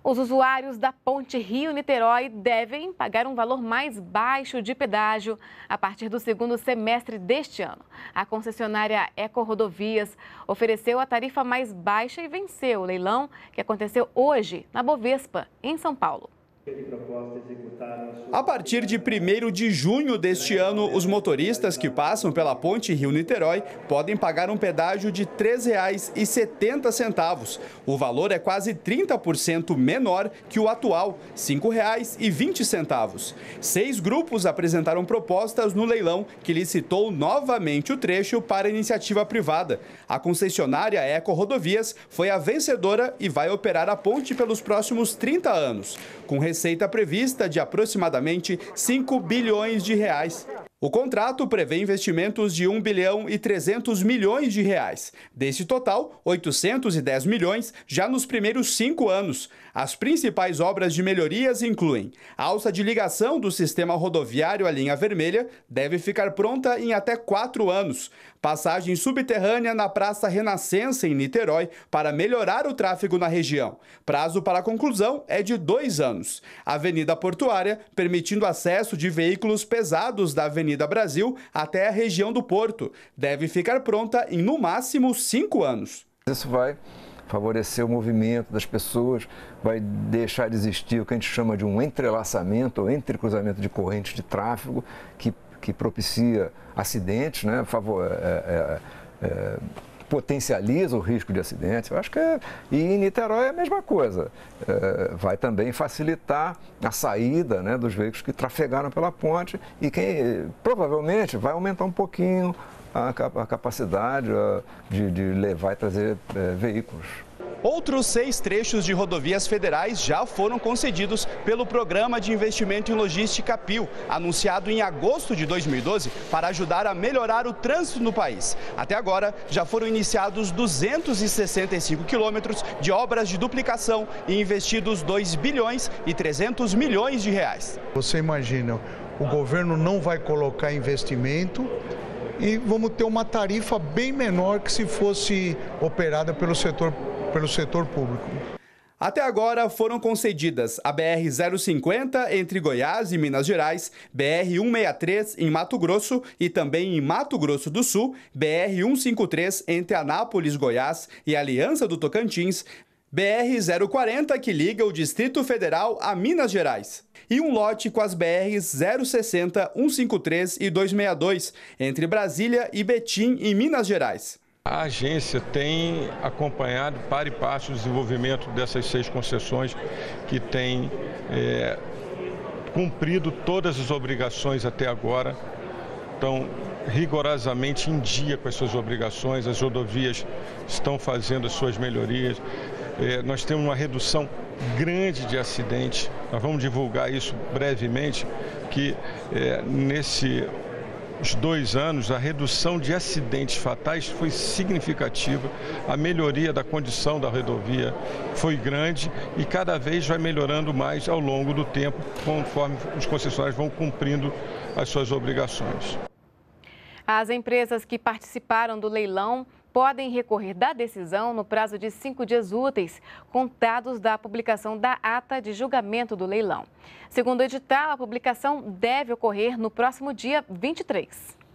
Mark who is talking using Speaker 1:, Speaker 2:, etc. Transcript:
Speaker 1: Os usuários da Ponte Rio-Niterói devem pagar um valor mais baixo de pedágio a partir do segundo semestre deste ano. A concessionária EcoRodovias ofereceu a tarifa mais baixa e venceu o leilão que aconteceu hoje na Bovespa, em São Paulo.
Speaker 2: A partir de 1º de junho deste ano, os motoristas que passam pela Ponte Rio-Niterói podem pagar um pedágio de R$ 3,70. O valor é quase 30% menor que o atual, R$ 5,20. 6 grupos apresentaram propostas no leilão, que licitou novamente o trecho para iniciativa privada. A concessionária EcoRodovias foi a vencedora e vai operar a ponte pelos próximos 30 anos, com receita prevista de aproximadamente 5 bilhões de reais. O contrato prevê investimentos de 1 bilhão e 300 milhões de reais. Desse total, 810 milhões já nos primeiros 5 anos. As principais obras de melhorias incluem a alça de ligação do sistema rodoviário à linha vermelha, deve ficar pronta em até 4 anos. Passagem subterrânea na Praça Renascença, em Niterói, para melhorar o tráfego na região. Prazo para a conclusão é de 2 anos. Avenida Portuária, permitindo acesso de veículos pesados da Avenida Brasil até a região do Porto. Deve ficar pronta em, no máximo, 5 anos.
Speaker 3: Isso vai favorecer o movimento das pessoas, vai deixar de existir o que a gente chama de um entrelaçamento ou entrecruzamento de correntes de tráfego que propicia acidentes, né? Potencializa o risco de acidentes. Eu acho que e em Niterói é a mesma coisa. Vai também facilitar a saída, né, dos veículos que trafegaram pela ponte e quem provavelmente vai aumentar um pouquinho a capacidade de levar e trazer veículos.
Speaker 2: Outros 6 trechos de rodovias federais já foram concedidos pelo Programa de Investimento em Logística PIL, anunciado em agosto de 2012, para ajudar a melhorar o trânsito no país. Até agora, já foram iniciados 265 quilômetros de obras de duplicação e investidos 2 bilhões e 300 milhões de reais.
Speaker 4: Você imagina, o governo não vai colocar investimento e vamos ter uma tarifa bem menor que se fosse operada pelo setor público.
Speaker 2: Até agora foram concedidas a BR-050 entre Goiás e Minas Gerais, BR-163 em Mato Grosso e também em Mato Grosso do Sul, BR-153 entre Anápolis, Goiás e Aliança do Tocantins, BR-040 que liga o Distrito Federal a Minas Gerais. E um lote com as BRs 060, 153 e 262 entre Brasília e Betim, em Minas Gerais.
Speaker 5: A agência tem acompanhado para e passo o desenvolvimento dessas 6 concessões que têm cumprido todas as obrigações até agora, estão rigorosamente em dia com as suas obrigações, as rodovias estão fazendo as suas melhorias. Nós temos uma redução grande de acidentes, nós vamos divulgar isso brevemente, que nesses 2 anos, a redução de acidentes fatais foi significativa, a melhoria da condição da rodovia foi grande e cada vez vai melhorando mais ao longo do tempo, conforme os concessionários vão cumprindo as suas obrigações.
Speaker 1: As empresas que participaram do leilão podem recorrer da decisão no prazo de 5 dias úteis, contados da publicação da ata de julgamento do leilão. Segundo o edital, a publicação deve ocorrer no próximo dia 23.